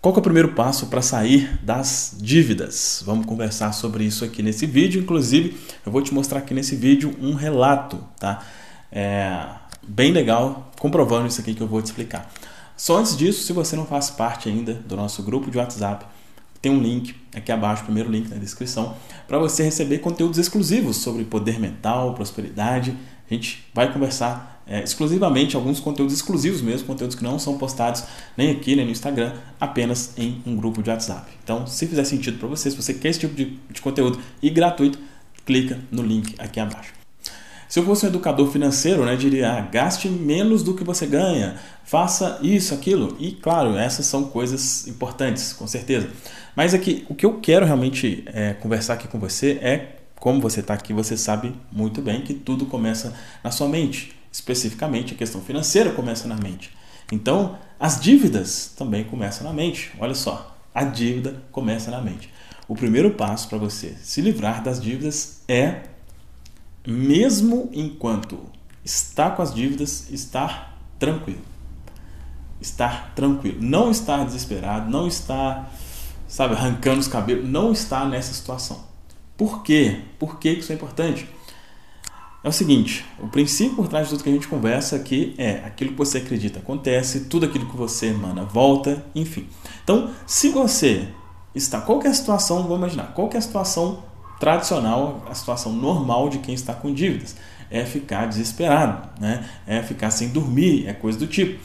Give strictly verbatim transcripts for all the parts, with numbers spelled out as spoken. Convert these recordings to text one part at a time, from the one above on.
Qual que é o primeiro passo para sair das dívidas? Vamos conversar sobre isso aqui nesse vídeo. Inclusive, eu vou te mostrar aqui nesse vídeo um relato, tá? É bem legal, comprovando isso aqui que eu vou te explicar. Só antes disso, se você não faz parte ainda do nosso grupo de WhatsApp, tem um link aqui abaixo, o primeiro link na descrição, para você receber conteúdos exclusivos sobre poder mental, prosperidade. A gente vai conversar é, exclusivamente, alguns conteúdos exclusivos mesmo, conteúdos que não são postados nem aqui, nem no Instagram, apenas em um grupo de WhatsApp. Então, se fizer sentido para você, se você quer esse tipo de, de conteúdo e gratuito, clica no link aqui abaixo. Se eu fosse um educador financeiro, né, diria, ah, gaste menos do que você ganha, faça isso, aquilo. E, claro, essas são coisas importantes, com certeza. Mas aqui, o que eu quero realmente é, conversar aqui com você é, como você está aqui, você sabe muito bem que tudo começa na sua mente. Especificamente, a questão financeira começa na mente. Então, as dívidas também começam na mente. Olha só, a dívida começa na mente. O primeiro passo para você se livrar das dívidas é, mesmo enquanto está com as dívidas, estar tranquilo. Estar tranquilo. Não estar desesperado, não estar, sabe, arrancando os cabelos, não estar nessa situação. Por quê? Por que isso é importante? É o seguinte, o princípio por trás de tudo que a gente conversa aqui é aquilo que você acredita acontece, tudo aquilo que você emana volta, enfim. Então, se você está, qual que é a situação, vamos imaginar, qual que é a situação tradicional, a situação normal de quem está com dívidas? É ficar desesperado, né? É ficar sem dormir, é coisa do tipo.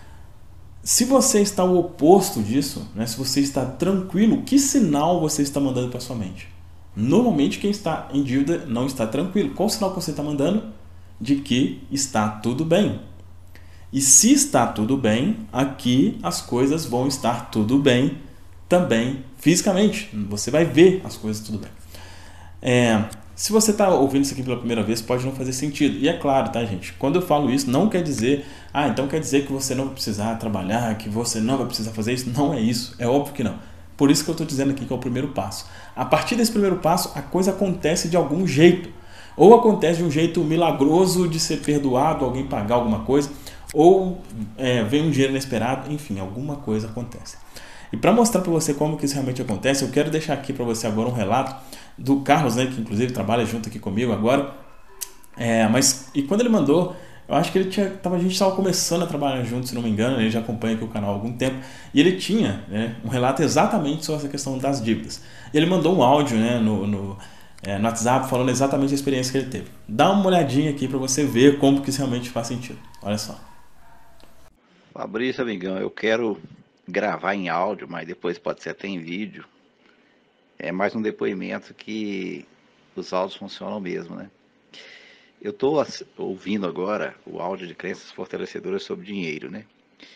Se você está o oposto disso, né? Se você está tranquilo, que sinal você está mandando para sua mente? Normalmente quem está em dívida não está tranquilo. Qual o sinal que você está mandando? De que está tudo bem. E se está tudo bem, aqui as coisas vão estar tudo bem também fisicamente. Você vai ver as coisas tudo bem. É, se você está ouvindo isso aqui pela primeira vez, pode não fazer sentido. E é claro, tá, gente? Quando eu falo isso, não quer dizer, ah, então quer dizer que você não vai precisar trabalhar, que você não vai precisar fazer isso. Não é isso. É óbvio que não. Por isso que eu estou dizendo aqui que é o primeiro passo. A partir desse primeiro passo, a coisa acontece de algum jeito. Ou acontece de um jeito milagroso de ser perdoado, alguém pagar alguma coisa, ou é, vem um dinheiro inesperado, enfim, alguma coisa acontece. E para mostrar para você como que isso realmente acontece, eu quero deixar aqui para você agora um relato do Carlos, né, que inclusive trabalha junto aqui comigo agora. É, mas, e quando ele mandou, eu acho que ele tinha, tava, a gente estava começando a trabalhar junto, se não me engano, ele já acompanha aqui o canal há algum tempo, e ele tinha, né, um relato exatamente sobre essa questão das dívidas. E ele mandou um áudio, né, no, no, é, no WhatsApp falando exatamente a experiência que ele teve. Dá uma olhadinha aqui para você ver como que isso realmente faz sentido. Olha só. Fabrício, amigão, eu quero gravar em áudio, mas depois pode ser até em vídeo. É mais um depoimento que os áudios funcionam mesmo, né? Eu estou ouvindo agora o áudio de crenças fortalecedoras sobre dinheiro, né?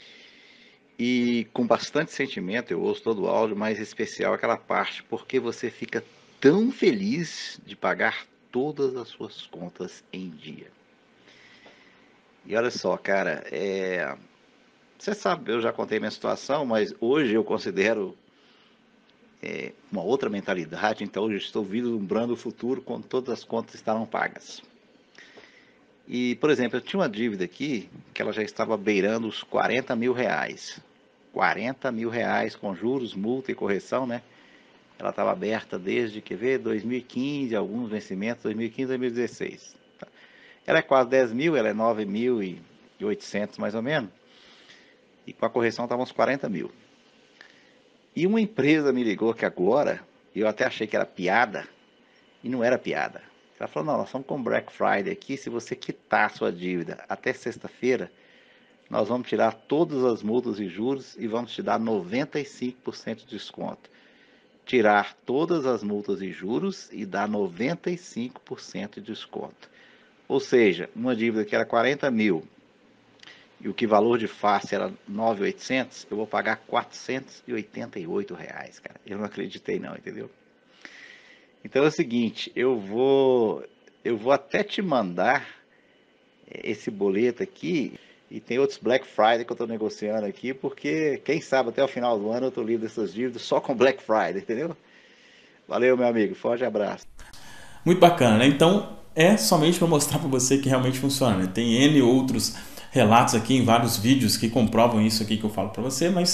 E com bastante sentimento eu ouço todo o áudio, mas em especial aquela parte, porque você fica tão feliz de pagar todas as suas contas em dia. E olha só, cara, é... você sabe, eu já contei minha situação, mas hoje eu considero é, uma outra mentalidade, então eu estou vislumbrando o futuro quando todas as contas estarão pagas. E, por exemplo, eu tinha uma dívida aqui que ela já estava beirando os quarenta mil reais. quarenta mil reais com juros, multa e correção, né? Ela estava aberta desde, quer ver, dois mil e quinze, alguns vencimentos, dois mil e quinze, dois mil e dezesseis. Ela é quase dez mil, ela é nove mil e oitocentos mais ou menos. E com a correção estava uns quarenta mil. E uma empresa me ligou que agora, eu até achei que era piada, e não era piada. Ela falou, não, nós estamos com Black Friday aqui, se você quitar a sua dívida até sexta-feira, nós vamos tirar todas as multas e juros e vamos te dar noventa e cinco por cento de desconto. Tirar todas as multas e juros e dar noventa e cinco por cento de desconto. Ou seja, uma dívida que era quarenta mil e o que valor de face era nove mil e oitocentos, eu vou pagar quatrocentos e oitenta e oito reais, cara. Eu não acreditei não, entendeu? Então é o seguinte, eu vou, eu vou até te mandar esse boleto aqui, e tem outros Black Friday que eu estou negociando aqui, porque quem sabe até o final do ano eu estou livre dessas dívidas só com Black Friday, entendeu? Valeu, meu amigo, forte abraço. Muito bacana, né? Então é somente para mostrar para você que realmente funciona, né? Tem N outros relatos aqui em vários vídeos que comprovam isso aqui que eu falo para você, mas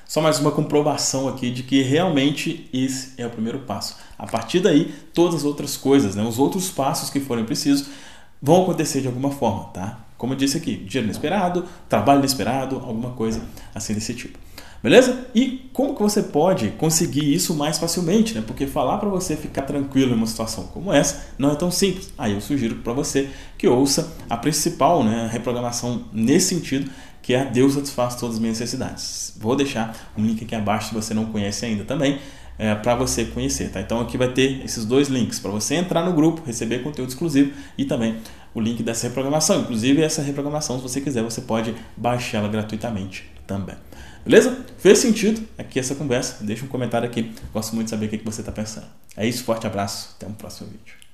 só mais uma comprovação aqui de que realmente esse é o primeiro passo. A partir daí, todas as outras coisas, né, os outros passos que forem precisos, vão acontecer de alguma forma, tá? Como eu disse aqui, dinheiro inesperado, trabalho inesperado, alguma coisa assim desse tipo. Beleza? E como que você pode conseguir isso mais facilmente, né? Porque falar para você ficar tranquilo em uma situação como essa não é tão simples. Aí eu sugiro para você que ouça a principal, né, reprogramação nesse sentido, que é a Deus satisfaz todas as minhas necessidades. Vou deixar um link aqui abaixo se você não conhece ainda também, é, para você conhecer, tá? Então aqui vai ter esses dois links para você entrar no grupo, receber conteúdo exclusivo e também o link dessa reprogramação. Inclusive essa reprogramação, se você quiser, você pode baixá-la gratuitamente também. Beleza? Fez sentido aqui essa conversa? Deixa um comentário aqui. Gosto muito de saber o que você está pensando. É isso, forte abraço. Até um próximo vídeo.